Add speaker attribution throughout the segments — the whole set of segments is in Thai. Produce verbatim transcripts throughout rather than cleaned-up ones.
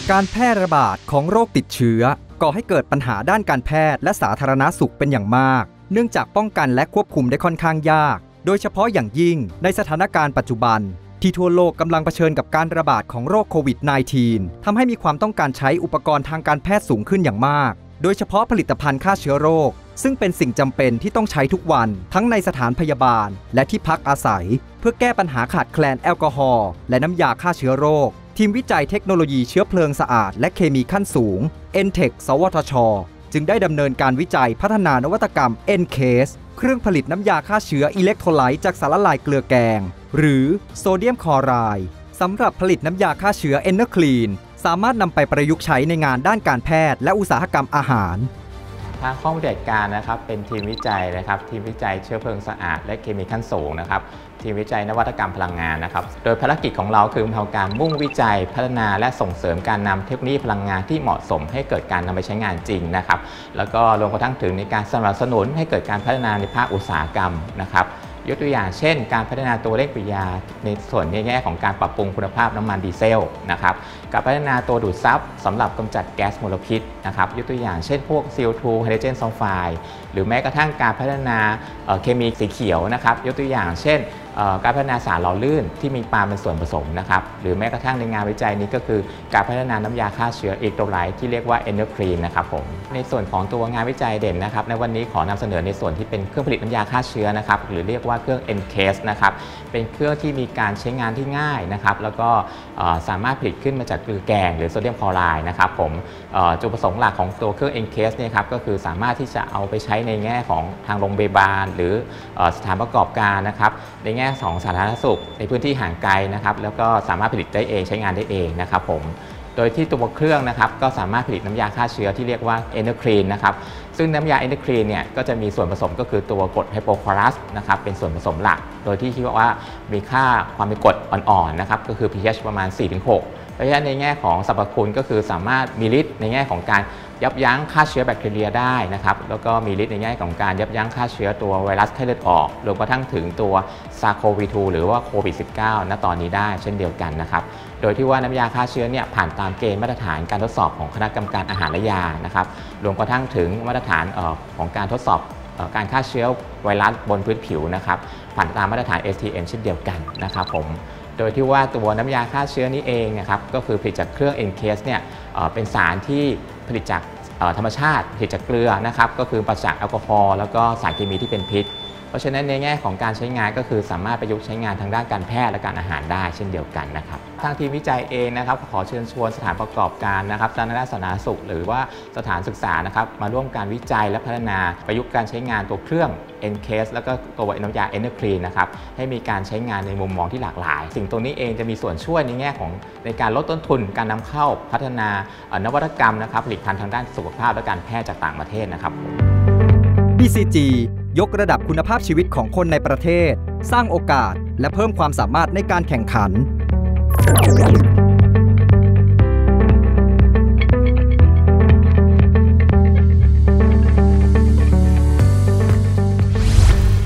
Speaker 1: การแพร่ระบาดของโรคติดเชื้อก่อให้เกิดปัญหาด้านการแพทย์และสาธารณสุขเป็นอย่างมากเนื่องจากป้องกันและควบคุมได้ค่อนข้างยากโดยเฉพาะอย่างยิ่งในสถานการณ์ปัจจุบันที่ทั่วโลกกำลังเผชิญกับการระบาดของโรคโควิด สิบเก้า ทำให้มีความต้องการใช้อุปกรณ์ทางการแพทย์สูงขึ้นอย่างมากโดยเฉพาะผลิตภัณฑ์ฆ่าเชื้อโรคซึ่งเป็นสิ่งจำเป็นที่ต้องใช้ทุกวันทั้งในสถานพยาบาลและที่พักอาศัยเพื่อแก้ปัญหาขาดแคลนแอลกอฮอล์และน้ำยาฆ่าเชื้อโรคทีมวิจัยเทคโนโลยีเชื้อเพลิงสะอาดและเคมีขั้นสูง เอ็น เทค สวทช.จึงได้ดำเนินการวิจัยพัฒนานวัตกรรม เอ็น เคส เครื่องผลิตน้ำยาฆ่าเชื้ออิเล็กโทรไลต์จากสารละลายเกลือแกงหรือโซเดียมคลอไรด์สำหรับผลิตน้ำยาฆ่าเชื้อเอนเนอร์คลีนสามารถนำไปประยุกต์ใช้ในงานด้านการแพทย์และอุตสาหกรรมอาหาร
Speaker 2: ทางห้องปฏิบัติการนะครับเป็นทีมวิจัยนะครับทีมวิจัยเชื้อเพลิงสะอาดและเคมีขั้นสูงนะครับทีมวิจัยนวัตกรรมพลังงานนะครับโดยภารกิจของเราคือทำการมุ่งวิจัยพัฒนาและส่งเสริมการนำเทคโนโลยีพลังงานที่เหมาะสมให้เกิดการนำไปใช้งานจริงนะครับแล้วก็รวมกระทั่งถึงในการสนับสนุนให้เกิดการพัฒนาในภาคอุตสาหกรรมนะครับยกตัวอย่างเช่นการพัฒนาตัวเลขปฏิกิริยาในส่วนในแง่ของการปรับปรุงคุณภาพน้ำมันดีเซลนะครับการพัฒนาตัวดูดซับสำหรับกำจัดแก๊สมลพิษนะครับยกตัวอย่างเช่นพวก ซี โอ ทู ไฮโดรเจนซัลไฟด์หรือแม้กระทั่งการพัฒนาเคมีสีเขียวนะครับยกตัวอย่างเช่นการพัฒนาสารหล่อลื่นที่มีปาล์มเป็นส่วนผสมนะครับหรือแม้กระทั่งในงานวิจัยนี้ก็คือการพัฒนาน้ำยาฆ่าเชื้ออิเล็กโทรไลต์ที่เรียกว่าเอนเนอร์คลีนนะครับผมในส่วนของตัวงานวิจัยเด่นนะครับในวันนี้ขอนำเสนอในส่วนที่เป็นเครื่องผลิตน้ำยาฆ่าเชื้อนะครับหรือเรียกว่าเครื่อง เอ็น เคส นะครับเป็นเครื่องที่มีการใช้งานที่ง่ายนะครับแล้วก็สามารถผลิตขึ้นมาจากเกลือแกงหรือโซเดียมคลอไรด์นะครับผมจุดประสงค์หลักของตัวเครื่อง เอ็น เค เอส เนี่ยครับก็คือสามารถที่จะเอาไปใช้ในแง่ของทางโรงพยาบาลหรือสถานประกอบการนะครับในแง่ของสาธารณสุขในพื้นที่ห่างไกลนะครับแล้วก็สามารถผลิตได้เองใช้งานได้เองนะครับผมโดยที่ตัวเครื่องนะครับก็สามารถผลิตน้ำยาฆ่าเชื้อที่เรียกว่าเอนเนอร์คลีนนะครับซึ่งน้ำยาเอนเนอร์คลีนเนี่ยก็จะมีส่วนผสมก็คือตัวกรดไฮโปคลอรัสนะครับเป็นส่วนผสมหลักโดยที่คิดว่ามีค่าความเป็นกรดอ่อนๆนะครับก็คือ pH ประมาณ สี่ถึงหก เพราะฉะนั้นในแง่ของสรรพคุณก็คือสามารถมีฤทธิ์ในแง่ของการยับยั้งฆ่าเชื้อแบคทีเรียได้นะครับแล้วก็มีฤทธิ์ในแง่ของการยับยั้งฆ่าเชื้อตัวไวรัสไข้เลือดออกรวมกระทั่งถึงตัวซาร์โควี ทู หรือว่าโควิด สิบเก้า ณ ตอนนี้ได้เช่นเดียวกันนะครับโดยที่ว่าน้ำยาฆ่าเชื้อเนี่ยผ่านตามเกณฑ์มาตรฐานการทดสอบของคณะกรรมการอาหารและยานะครับรวมกระทั่งถึงมาตรฐานของการทดสอบการฆ่าเชื้อไวรัสบนพื้นผิวนะครับผ่านตามมาตรฐาน เอส ที เอ็ม เช่นเดียวกันนะครับผมโดยที่ว่าตัวน้ำยาฆ่าเชื้อนี้เองนะครับก็คือผลิตจากเครื่อง เอ็น เคส เนี่ยเป็นสารที่ผลิตจากธรรมชาติผลิตจากเกลือนะครับก็คือปราศจากแอลกอฮอล์แล้วก็สารเคมีที่เป็นพิษเพราะฉะนั้นในแง่ของการใช้งานก็คือสามารถประยุกต์ใช้งานทางด้านการแพทย์และการอาหารได้เช่นเดียวกันนะครับทางทีมวิจัยเองนะครับขอเชิญชวนสถานประกอบการนะครับทางด้านสาธารณสุขหรือว่าสถานศึกษานะครับมาร่วมการวิจัยและพัฒนาประยุกต์การใช้งานตัวเครื่อง เอ็น เคส แล้วก็ตัวน้ำยา เอนเนอร์คลีน นะครับให้มีการใช้งานในมุมมองที่หลากหลายสิ่งตรงนี้เองจะมีส่วนช่วยในแง่ของในการลดต้นทุนการนำเข้าพัฒนานวัตกรรมนะครับผลิตภัณฑ์ทางด้านสุขภาพและการแพทย์จากต่างประเทศนะครับ
Speaker 1: บี ซี จี ยกระดับคุณภาพชีวิตของคนในประเทศสร้างโอกาสและเพิ่มความสามารถในการแข่งขัน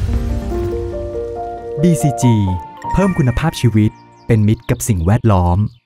Speaker 1: บี ซี จี เพิ่มคุณภาพชีวิตเป็นมิตรกับสิ่งแวดล้อม